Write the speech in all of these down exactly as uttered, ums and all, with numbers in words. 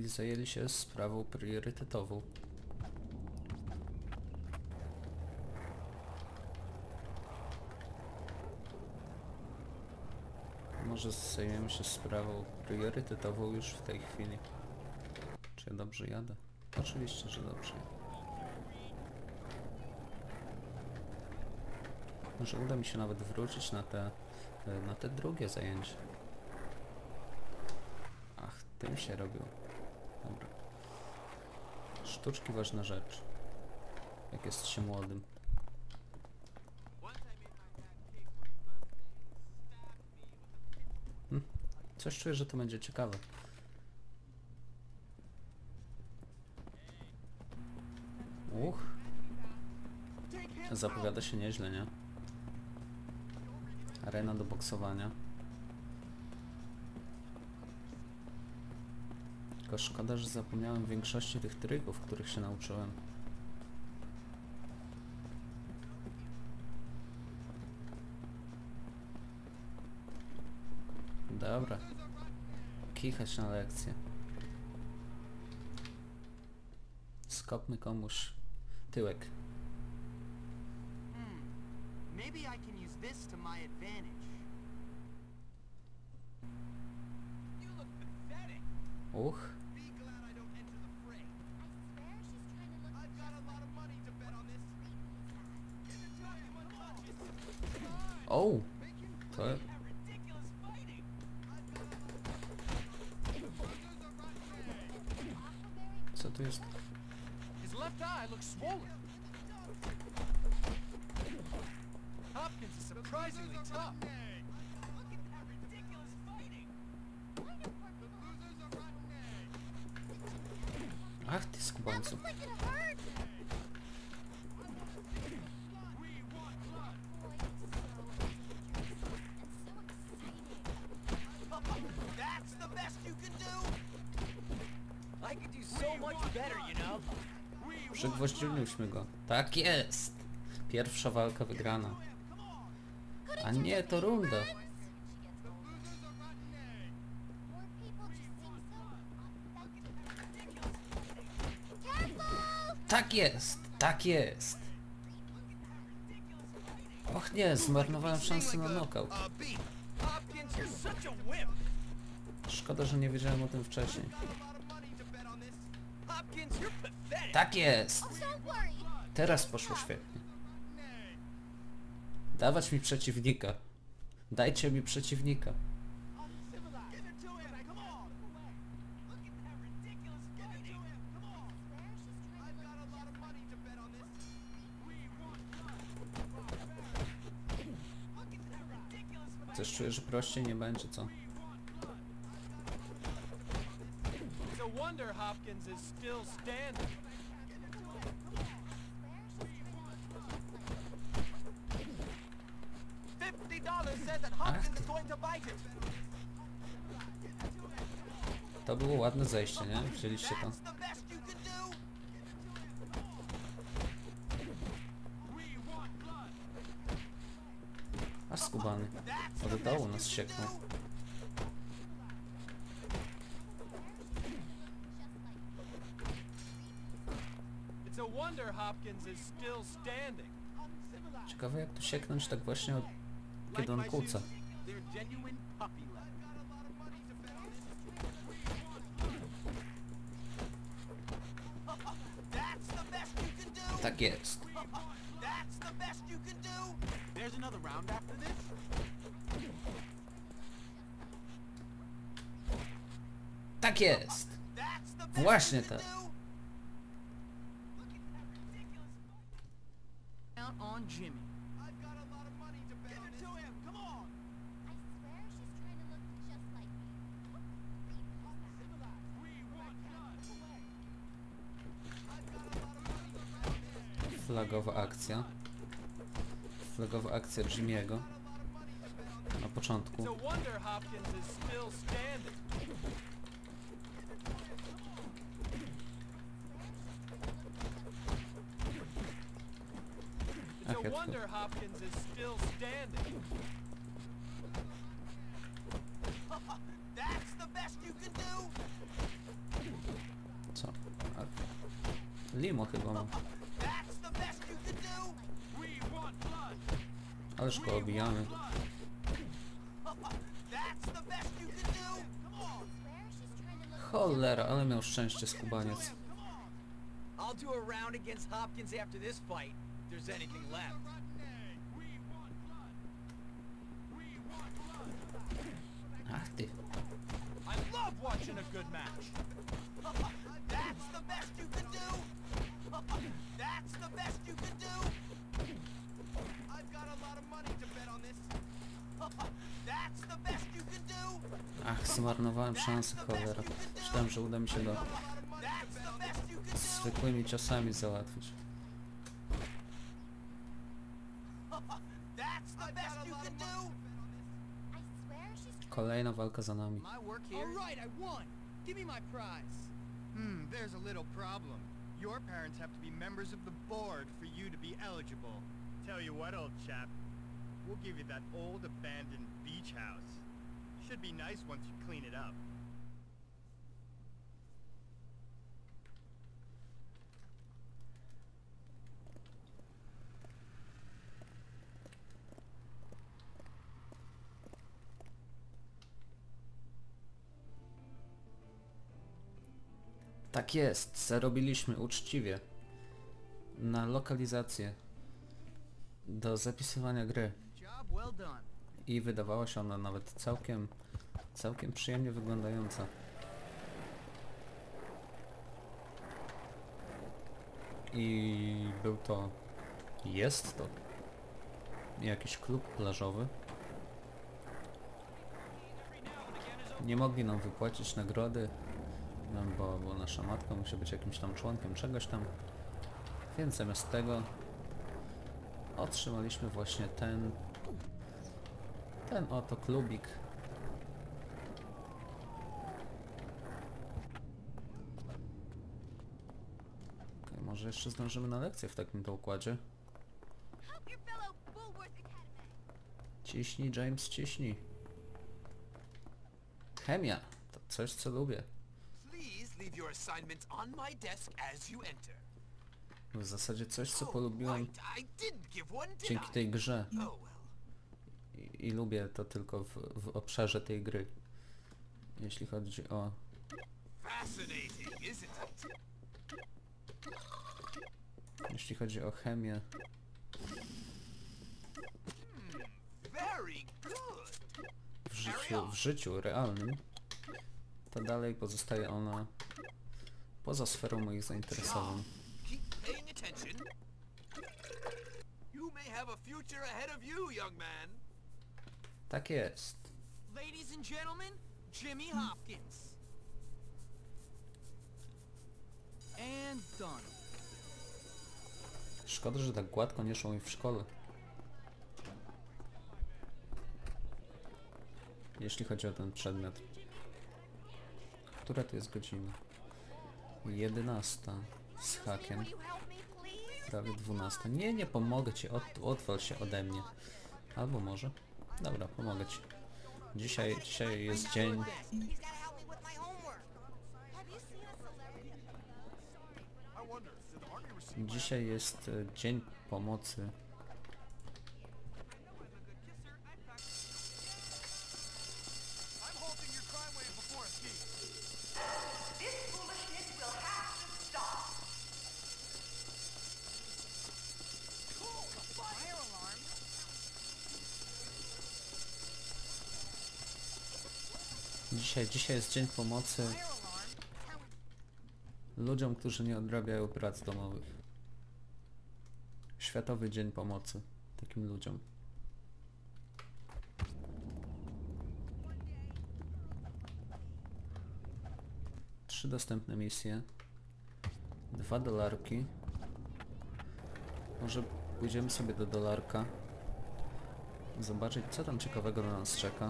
Czyli zajęli się sprawą priorytetową. Może zajmiemy się sprawą priorytetową już w tej chwili. Czy ja dobrze jadę? Oczywiście, że dobrze. Może uda mi się nawet wrócić na te, na te drugie zajęcie. Ach, tym się robiło. Dobra. Sztuczki ważna rzecz. Jak jest się młodym. Hmm. Coś czuję, że to będzie ciekawe. Uch. Zapowiada się nieźle, nie? Arena do boksowania. Tylko szkoda, że zapomniałem większości tych trików, których się nauczyłem. Dobra. Kichać na lekcję. Skopmy komuś tyłek. Maybe I can use this to my advantage. You look pathetic. Uch. Be glad I don't enter the fray. I've got a lot of money to bet on this. Give it to him, come on. O! To... That ridiculous fighting. Co tu jest? His left eye looks swollen. Hopkins is surprisingly tough. Look at that ridiculous fighting. Ach ty skubańcu. That's the best you can do. I could do so much better, you know. Przygwoździliśmy go. Tak jest! Pierwsza walka wygrana. A nie, to runda. Tak jest! Tak jest! Och nie, zmarnowałem szansę na knockout. Szkoda, że nie wiedziałem o tym wcześniej. Tak jest! Teraz poszło świetnie. Dawać mi przeciwnika. Dajcie mi przeciwnika. Coś czuję, że prościej nie będzie, co? No wonder Hopkins is still standing. Fifty dollars says that Hopkins is going to bite it. To było ładne zejście, nie? Wzięliście to. That's the best you can do. Aż skubany. Od dołu nas sieknął. It's a wonder Hopkins is still standing. Ciekawe jak tu sieknąć tak właśnie od... kiedy on kłóca. They're genuine puppy love. That's the best you can do. Tak jest. That's the best you can do. There's another round after this. Tak jest. That's the best Właśnie you can tak. do. Count on Jimmy. I've got a lot of money to bet on this. Give it to him. Come on. I swear she's trying to look just like me. We want blood. I've got a lot of money to bet on this. Flagowa akcja. Flagowa akcja Jimmy'ego. Na początku. It's a wonder Hopkins is still standing. It's a wonder Hopkins is still standing. That's the best you can do. Limo chyba ma. That's the best you can do. We want blood. Ależ go obijamy. That's the best you can do. Come on. Swear she's trying to look Cholera, ale miał szczęście skubaniec. Come on. I'll do a round against Hopkins after this fight, if there's anything left. We want blood. We want blood. Ach ty. I love watching a good match. That's the best you can do. That's the best you can do. I've got a lot of money to bet on this. That's the best you can do. Ach, zmarnowałem szansę, cholera. Myślałem, że uda mi się go That's the best you can do. zwykłymi ciosami załatwić. That's the best you can do. I swear she's trying Kolejna walka za nami. My work All here? right, I won. Give me my prize. Hmm, there's a little problem. Your parents have to be members of the board for you to be eligible. Tell you what, old chap, we'll give you that old abandoned beach house. Should be nice once you clean it up. Tak jest, zarobiliśmy uczciwie na lokalizację do zapisywania gry Job well done. i wydawała się ona nawet całkiem, całkiem przyjemnie wyglądająca. I był to, jest to jakiś klub plażowy. Nie mogli nam wypłacić nagrody, no bo, bo nasza matka musi być jakimś tam członkiem czegoś tam, więc zamiast tego otrzymaliśmy właśnie ten ten oto klubik. Okay, może jeszcze zdążymy na lekcję w takim to układzie. help your fellow Bullworth Academy. Ciśnij, James, ciśnij. Chemia to coś, co lubię. Please leave your assignments on my desk as you enter. W zasadzie coś, co Oh, polubiłem right, I didn't give one, did dzięki I? tej grze. Oh well. I, i lubię to tylko w, w obszarze tej gry. Jeśli chodzi o... Fascinating, isn't it? Jeśli chodzi o chemię, Very good. w życiu, w życiu realnym, to dalej pozostaje ona poza sferą moich zainteresowań. Keep paying attention. You may have a future ahead of you, young man. Tak jest. Ladies and gentlemen, Jimmy Hopkins. And done. Szkoda, że tak gładko nie szło mi w szkole. Jeśli chodzi o ten przedmiot. Która to jest godzina? jedenasta z hakiem. Will you help me, please? Prawie dwunasta. Nie, nie pomogę ci. Od, odwal się ode mnie. Albo może. Dobra, pomogę ci. Dzisiaj, dzisiaj jest dzień. He's gotta help me with my homework. Have you seen a celebrity? I wonder, did the army receive Dzisiaj jest e, dzień pomocy. I'm halting your crime wave before it speaks. This foolishness will have to stop. Fire alarm. Dzisiaj, dzisiaj jest dzień pomocy Fire alarm. ludziom, którzy nie odrabiają prac domowych. Światowy Dzień Pomocy takim ludziom. Trzy dostępne misje. Dwa dolarki. Może pójdziemy sobie do dolarka. Zobaczyć, co tam ciekawego na nas czeka.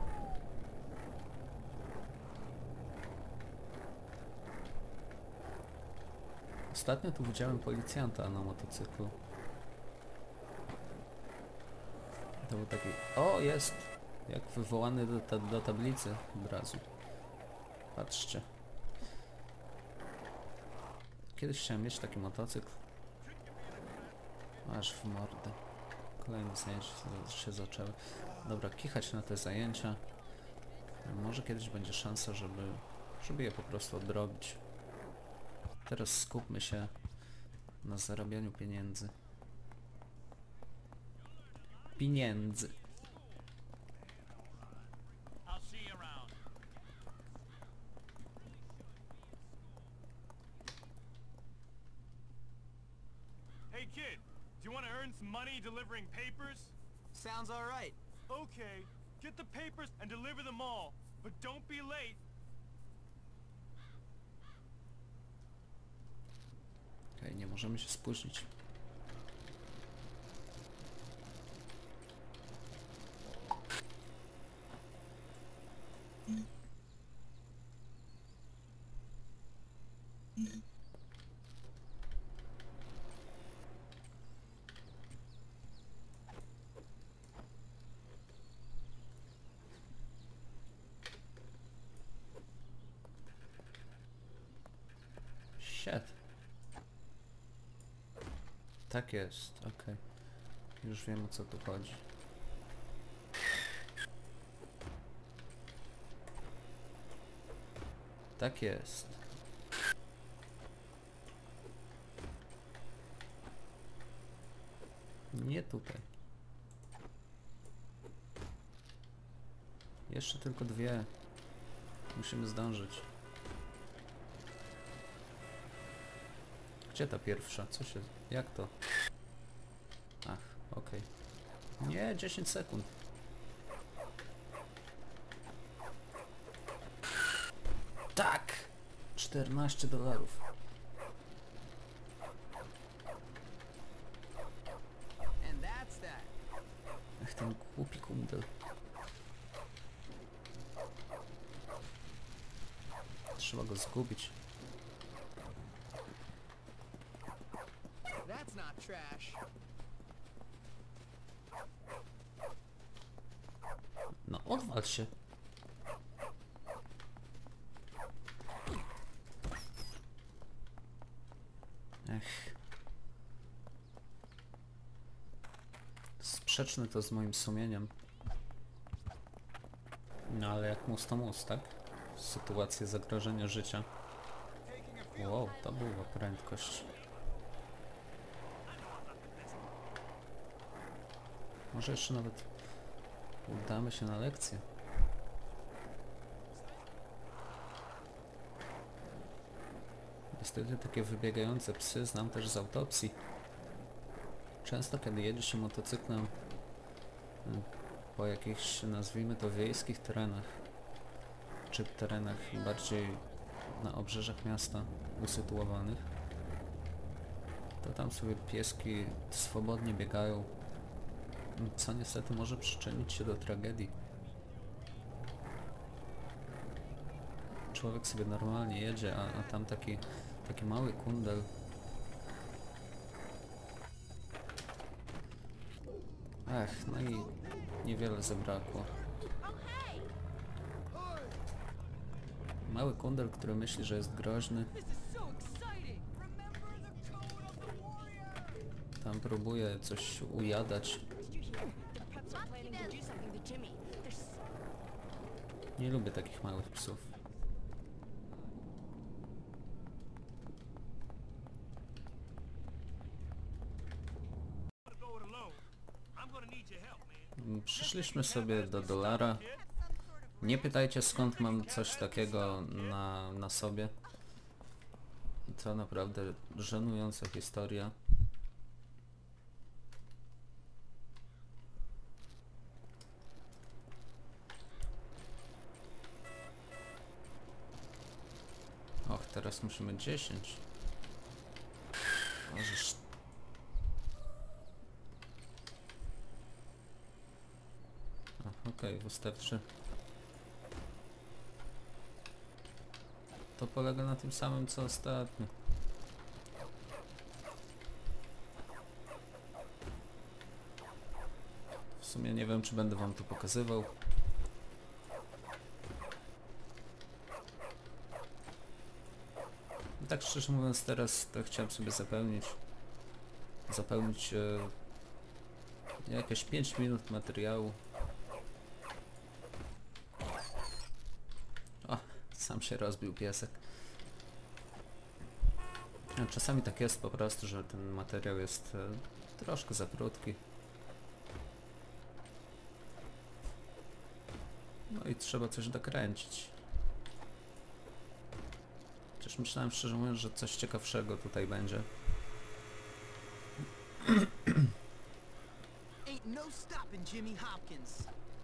Ostatnio tu widziałem policjanta na motocyklu. To był taki... O, jest! Jak wywołany do, ta, do tablicy od razu. Patrzcie. Kiedyś chciałem mieć taki motocykl. Aż w mordę. Kolejne zajęcia się zaczęły. Dobra, kichać na te zajęcia. Może kiedyś będzie szansa, żeby, żeby je po prostu odrobić. Teraz skupmy się na zarabianiu pieniędzy. Pieniędzy. I'll see you around. Hey kid, do you want to earn some money delivering papers? Sounds alright. Okay, get the papers and deliver them all, but don't be late. Okej, nie możemy się spóźnić. Shit. Tak jest, okej. Już wiem, o co tu chodzi. Tak jest. Nie tutaj. Jeszcze tylko dwie. Musimy zdążyć. Gdzie ta pierwsza? Co się... Jak to? Ach, okej. Nie, dziesięć sekund. Tak! czternaście dolarów. And that's that. Ech, ten głupi kundel. Trzeba go zgubić. That's not trash. No, odwal się. Ech. Sprzeczne to z moim sumieniem. No ale jak mus to mus, tak? Sytuacje zagrożenia życia. Wow, to była prędkość. Może jeszcze nawet udamy się na lekcję. Niestety takie wybiegające psy znam też z autopsji. Często kiedy jedzie się motocyklem po jakichś, nazwijmy to, wiejskich terenach, czy terenach bardziej na obrzeżach miasta usytuowanych, to tam sobie pieski swobodnie biegają, co niestety może przyczynić się do tragedii. Człowiek sobie normalnie jedzie, a, a tam taki, taki mały kundel. Ech, no i niewiele zabrakło. Mały kundel, który myśli, że jest groźny. Tam próbuje coś ujadać. Nie lubię takich małych psów. Przyszliśmy sobie do dolara. Nie pytajcie, skąd mam coś takiego na, na sobie. To naprawdę żenująca historia. Och, teraz musimy dziesięć. Możesz... Okej, okay, wystarczy. To polega na tym samym co ostatnio. W sumie nie wiem, czy będę wam to pokazywał. Tak szczerze mówiąc, teraz to chciałem sobie zapełnić zapełnić e, jakieś pięć minut materiału. O, sam się rozbił piesek. Czasami tak jest po prostu, że ten materiał jest e, troszkę za krótki. No i trzeba coś dokręcić. Chociaż myślałem szczerze mówiąc, że coś ciekawszego tutaj będzie. Ain't no stopping Jimmy Hopkins.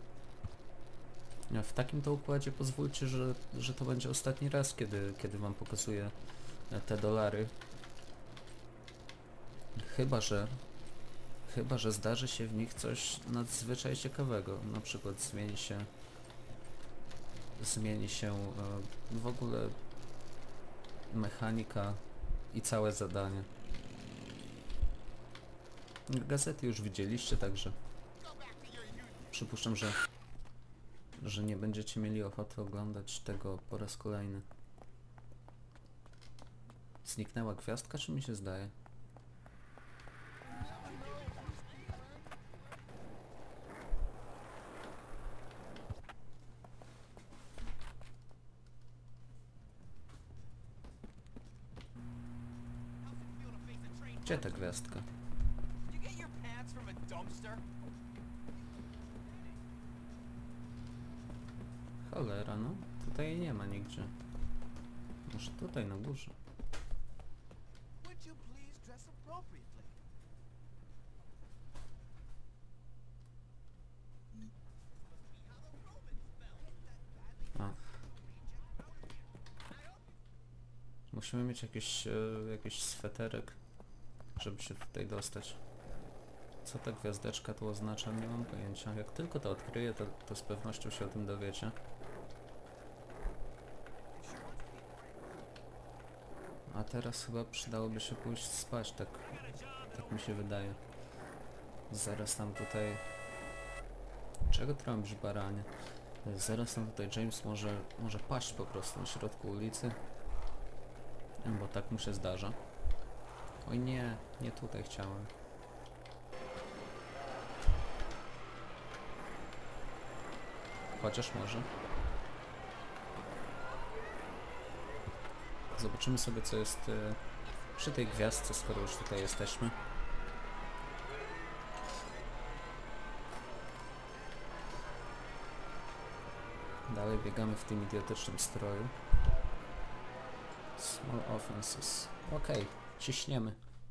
W takim to układzie pozwólcie, że, że to będzie ostatni raz, kiedy, kiedy wam pokazuję te dolary. Chyba, że chyba, że zdarzy się w nich coś nadzwyczaj ciekawego. Na przykład zmieni się zmieni się e, w ogóle mechanika i całe zadanie. Gazety już widzieliście, także przypuszczam, że że nie będziecie mieli ochoty oglądać tego po raz kolejny. Zniknęła gwiazdka, czy mi się zdaje? Gdzie ta gwiazdka? You get your pants from a dumpster? Cholera, no. Tutaj jej nie ma nigdzie. Może tutaj na górze. Would you please dress appropriately? A. Musimy mieć jakiś, e, jakiś sweterek, żeby się tutaj dostać. Co ta gwiazdeczka tu oznacza? Nie mam pojęcia. Jak tylko to odkryję, to, to z pewnością się o tym dowiecie. A teraz chyba przydałoby się pójść spać, tak, tak mi się wydaje. Zaraz tam tutaj... Czego trąbisz, baranie? Zaraz tam tutaj James może, może paść po prostu na środku ulicy. Bo tak mu się zdarza. Oj nie, nie tutaj chciałem. Chociaż może. Zobaczymy sobie, co jest y, przy tej gwiazdce, skoro już tutaj jesteśmy. Dalej biegamy w tym idiotycznym stroju. Small offenses. Okej, okay, ciśniemy.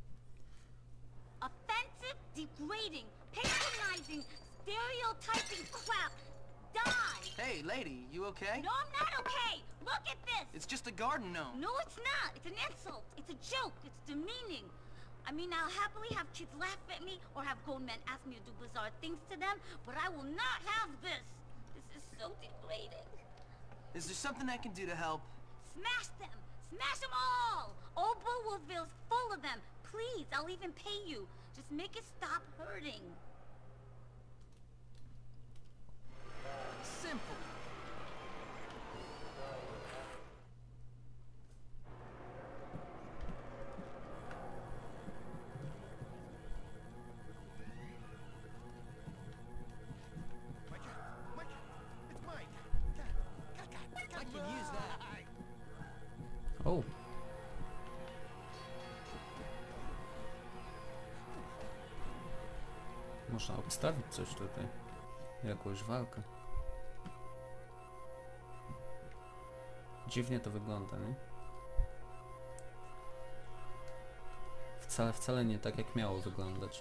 Offensive, degrading, patronizing, stereotyping crap. Die! Hey, lady, you okay? No, I'm not okay! Look at this! It's just a garden gnome. No, it's not. It's an insult. It's a joke. It's demeaning. I mean, I'll happily have kids laugh at me or have grown men ask me to do bizarre things to them, but I will not have this. This is so degrading. Is there something I can do to help? Smash them! Smash them all! Old Bullwoodville's full of them. Please, I'll even pay you. Just make it stop hurting. Simple. I can use that. O! Można obstawić coś tutaj. Jakąś walkę. Dziwnie to wygląda, nie? Wcale, wcale nie tak, jak miało wyglądać.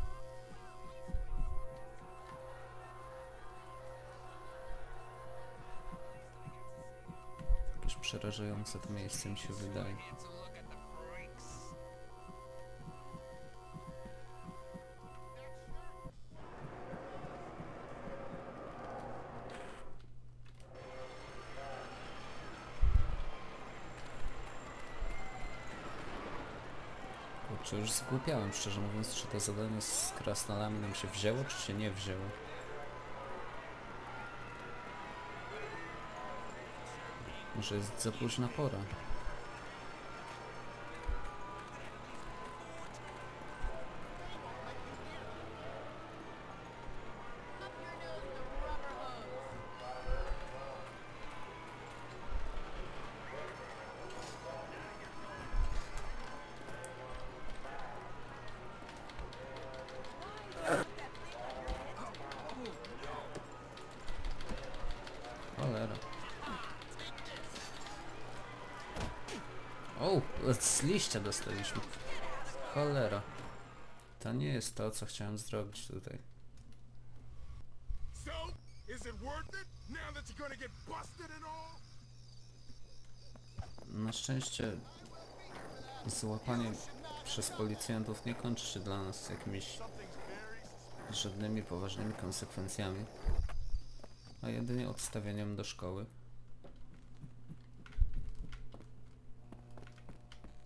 Jakieś przerażające to miejsce mi się wydaje. Kurczę, już zgłupiałem, szczerze mówiąc, czy to zadanie z krasnolami nam się wzięło, czy się nie wzięło. Może jest za późna pora. Od z liścia dostaliśmy. Cholera. To nie jest to, co chciałem zrobić tutaj. So, is it worth it now that you're gonna get busted and all? Na szczęście złapanie przez policjantów nie kończy się dla nas jakimiś żadnymi poważnymi konsekwencjami, a jedynie odstawieniem do szkoły.